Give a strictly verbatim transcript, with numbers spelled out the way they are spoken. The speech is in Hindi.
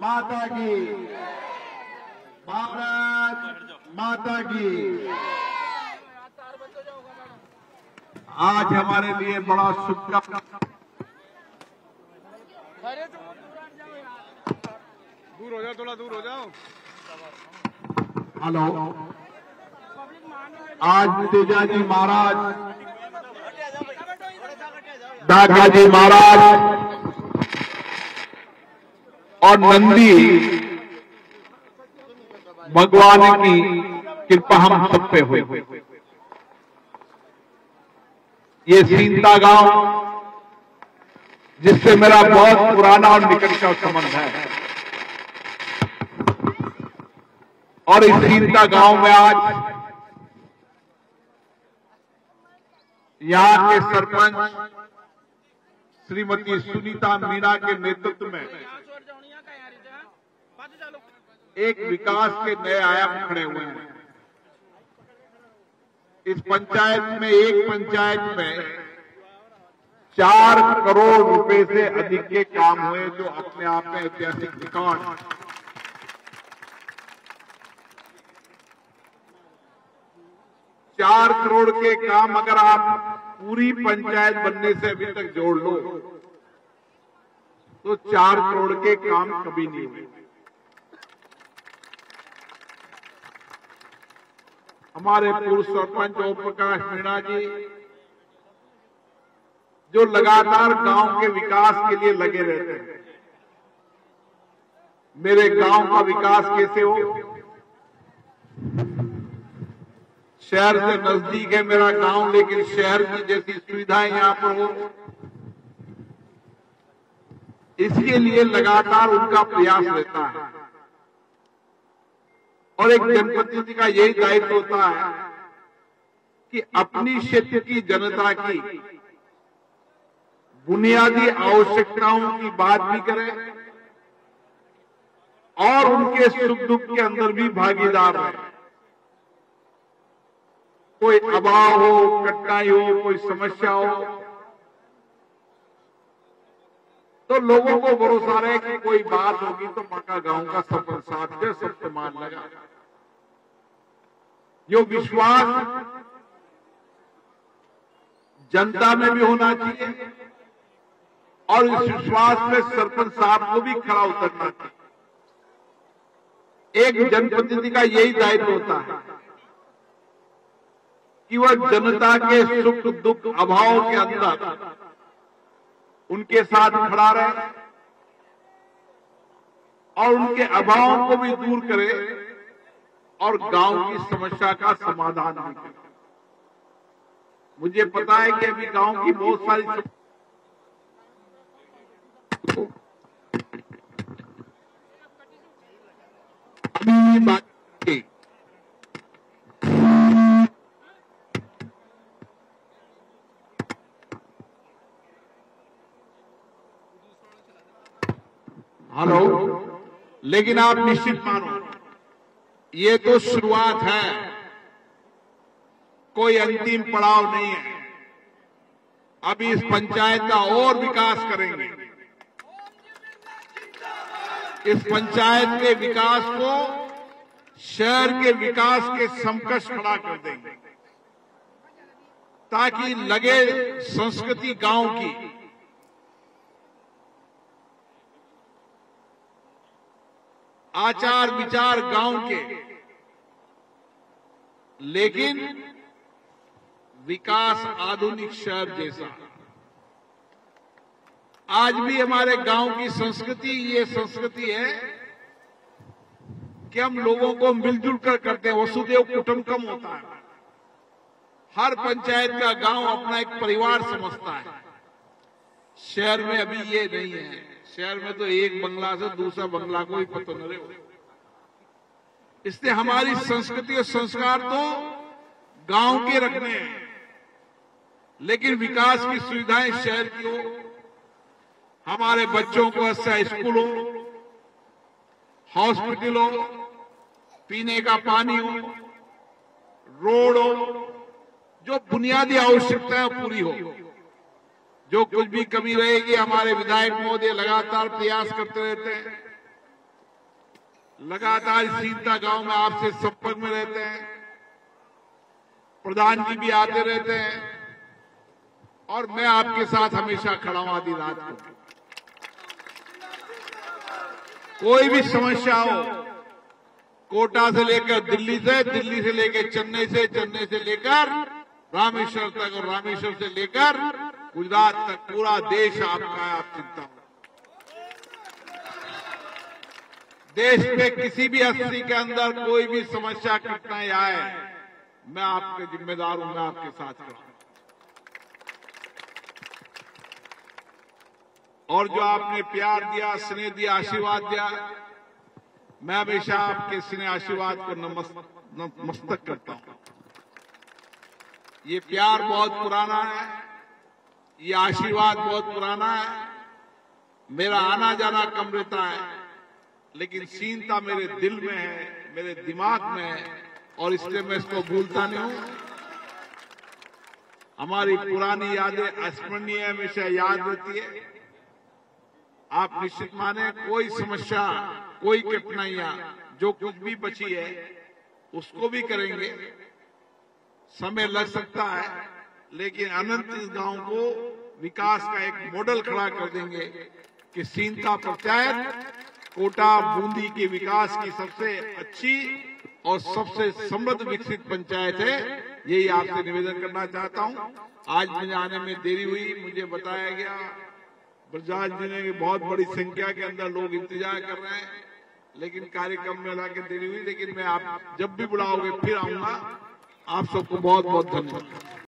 माता की, भारत माता की। आज हमारे लिए बड़ा शुभ का दूर हो जाओ, थोड़ा दूर हो जाओ। हेलो, आज तेजाजी महाराज, दादाजी महाराज और नंदी भगवान की कृपा हम सब पे हुई। ये सीता गांव जिससे मेरा बहुत पुराना और निकट का संबंध है, और इस सीता गांव में आज यहां के सरपंच श्रीमती सुनीता मीणा के नेतृत्व में एक विकास के नए आयाम खड़े हुए हैं। इस पंचायत में, एक पंचायत में चार करोड़ रुपए से अधिक के काम हुए, जो अपने आप में ऐतिहासिक रिकॉर्ड। चार करोड़ के काम अगर आप पूरी पंचायत बनने से अभी तक जोड़ लो तो चार करोड़ के काम कभी नहीं हुए। हमारे पूर्व सरपंच ओम प्रकाश मीणा जी, जो लगातार गांव के विकास के लिए लगे रहते हैं। मेरे गांव का विकास कैसे हो, शहर से नजदीक है मेरा गांव, लेकिन शहर की जैसी सुविधाएं यहां पर हो, इसके लिए लगातार उनका प्रयास रहता है। और एक जनप्रतिनिधि का यही दायित्व होता है कि अपनी क्षेत्र की जनता की बुनियादी आवश्यकताओं की बात भी करें और उनके सुख दुख के अंदर भी भागीदार है। कोई अभाव हो, कठिनाई हो, कोई समस्या हो, तो लोगों को भरोसा रहे कि कोई बात होगी तो माका गांव का सरपंच साथ दे, सबसे मान लगा। यो विश्वास जनता में भी होना चाहिए और इस विश्वास में सरपंच साहब को भी खड़ा उतरना चाहिए। एक जनप्रतिनिधि का यही दायित्व होता है कि वह जनता के सुख दुख अभाव के अंदर उनके साथ खड़ा रहे और उनके अभावों को भी दूर करे और गांव की समस्या का समाधान भी करे। मुझे पता है कि अभी गांव की बहुत सारी बात हेलो, लेकिन आप निश्चित मानो ये तो शुरुआत है, कोई अंतिम पड़ाव नहीं है। अभी इस पंचायत का और विकास करेंगे। इस पंचायत के विकास को शहर के विकास के समकक्ष खड़ा कर देंगे, ताकि लगे संस्कृति गांव की, आचार विचार गांव के, लेकिन विकास आधुनिक शहर जैसा। आज भी हमारे गांव की संस्कृति ये संस्कृति है कि हम लोगों को मिलजुल कर करते हैं, वसुदेव कुटुंबकम होता है। हर पंचायत का गांव अपना एक परिवार समझता है। शहर में अभी ये नहीं है। शहर में तो एक बंगला से दूसरा बंगला को ही पता न रहे। इसलिए हमारी संस्कृति और संस्कार तो गांव के रखने हैं, लेकिन विकास की सुविधाएं शहर की हो। हमारे बच्चों को अच्छा स्कूल हो, हॉस्पिटल हो, पीने का पानी हो, रोड हो, जो बुनियादी आवश्यकताएं पूरी हो। जो कुछ भी कमी रहेगी, हमारे विधायक महोदय लगातार प्रयास करते रहते हैं। लगातार सीता गांव में आपसे संपर्क में रहते हैं, प्रधान जी भी आते रहते हैं और मैं आपके साथ हमेशा खड़ा हूं आधी रात को। कोई भी समस्या हो, कोटा से लेकर दिल्ली से, दिल्ली से लेकर चेन्नई से, चेन्नई से लेकर रामेश्वर तक और रामेश्वर से लेकर गुजरात तक पूरा देश आपका है, आप चिंता मत। देश में किसी भी अस्सी के अंदर कोई भी समस्या कठिनाई आए, मैं आपके जिम्मेदार हूं, मैं आपके साथ हूं। और जो आपने प्यार दिया, स्नेह दिया, आशीर्वाद दिया, मैं हमेशा आपके स्नेह आशीर्वाद को नतमस्तक करता हूं। ये प्यार बहुत पुराना है, ये आशीर्वाद बहुत पुराना है। मेरा आना जाना कम रहता है, लेकिन सीनता मेरे दिल में है, मेरे दिमाग में है और इसलिए मैं इसको भूलता नहीं हूं। हमारी पुरानी यादें अस्मरणीय हमेशा याद रहती है। आप निश्चित माने कोई समस्या, कोई कठिनाइयां जो कुछ भी बची है उसको भी करेंगे। समय लग सकता है, लेकिन अनंत इस गांव को विकास का एक मॉडल खड़ा कर देंगे कि सीनता पंचायत कोटा बूंदी के विकास की सबसे अच्छी और सबसे समृद्ध विकसित पंचायत है। यही आपसे निवेदन करना चाहता हूं। आज मुझे आने में देरी हुई, मुझे बताया गया ब्रजराज जी ने बहुत बड़ी संख्या के अंदर लोग इंतजार कर रहे हैं, लेकिन कार्यक्रम में लाके देरी हुई। लेकिन मैं आप जब भी बुलाओगे फिर आऊंगा। आप सबको बहुत बहुत धन्यवाद।